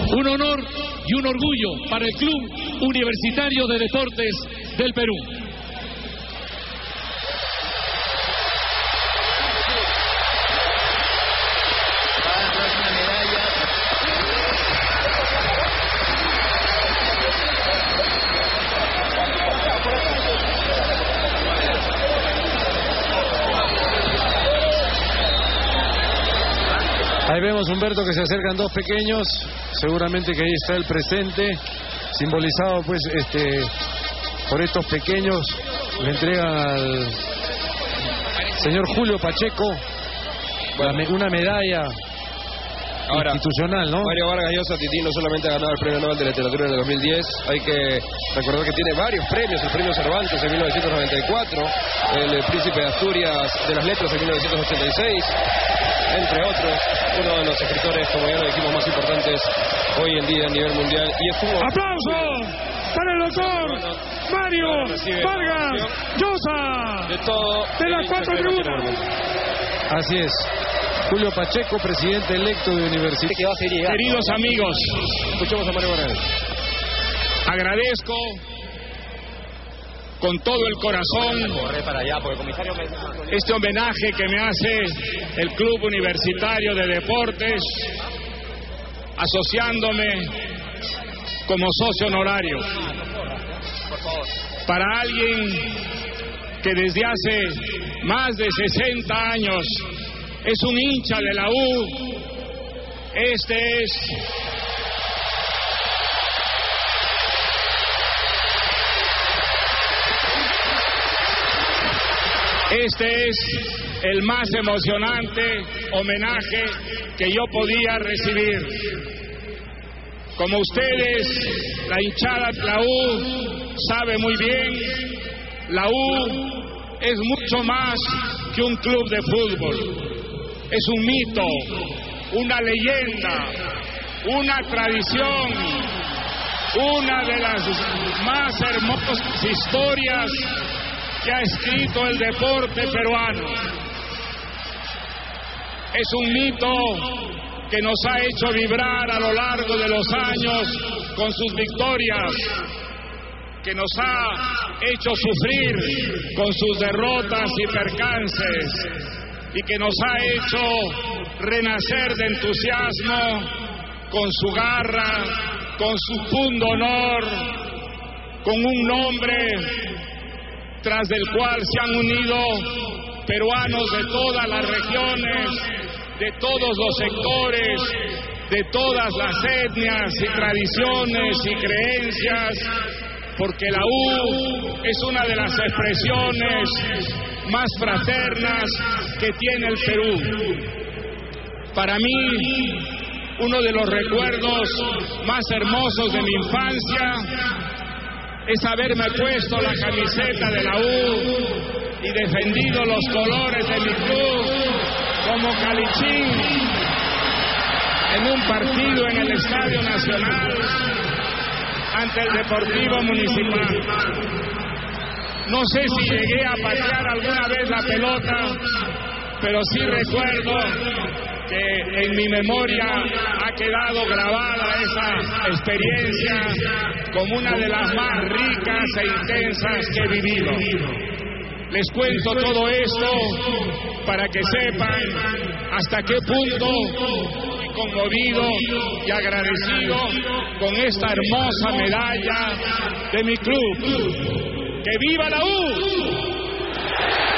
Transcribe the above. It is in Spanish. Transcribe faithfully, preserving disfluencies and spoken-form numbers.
Un honor y un orgullo para el Club Universitario de Deportes del Perú. Ahí vemos, Humberto, que se acercan dos pequeños, seguramente que ahí está el presente, simbolizado pues este por estos pequeños. Le entregan al señor Julio Pacheco bueno. me, una medalla Ahora, institucional, ¿no? Mario Vargas Llosa, Tití, no solamente ha ganado el Premio Nobel de Literatura en el dos mil diez, hay que recordar que tiene varios premios: el Premio Cervantes en mil novecientos noventa y cuatro, el Príncipe de Asturias de las Letras en mil novecientos ochenta y seis, entre otros, uno de los escritores, como ya lo dijimos, más importantes hoy en día a nivel mundial. Y es un ¡aplauso para el doctor Mario Vargas Llosa! De todo, de las cuatro tribunas. Así es. Julio Pacheco, presidente electo de Universidad. Queridos amigos, escuchemos a Mario Vargas. Agradezco con todo el corazón este homenaje que me hace el Club Universitario de Deportes, asociándome como socio honorario. Para alguien que desde hace más de sesenta años es un hincha de la U, este es este es el más emocionante homenaje que yo podía recibir. Como ustedes, la hinchada de la U sabe muy bien, la U es mucho más que un club de fútbol. Es un mito, una leyenda, una tradición, una de las más hermosas historias que ha escrito el deporte peruano. Es un mito que nos ha hecho vibrar a lo largo de los años con sus victorias, que nos ha hecho sufrir con sus derrotas y percances, y que nos ha hecho renacer de entusiasmo con su garra, con su pundonor, con un nombre tras del cual se han unido peruanos de todas las regiones, de todos los sectores, de todas las etnias y tradiciones y creencias, porque la U es una de las expresiones más fraternas que tiene el Perú. Para mí, uno de los recuerdos más hermosos de mi infancia es haberme puesto la camiseta de la U y defendido los colores de mi club como calichín en un partido en el Estadio Nacional ante el Deportivo Municipal. No sé si llegué a patear alguna vez la pelota, pero sí recuerdo que en mi memoria ha quedado grabada esa experiencia como una de las más ricas e intensas que he vivido. Les cuento todo esto para que sepan hasta qué punto estoy conmovido y agradecido con esta hermosa medalla de mi club. ¡Que viva la U!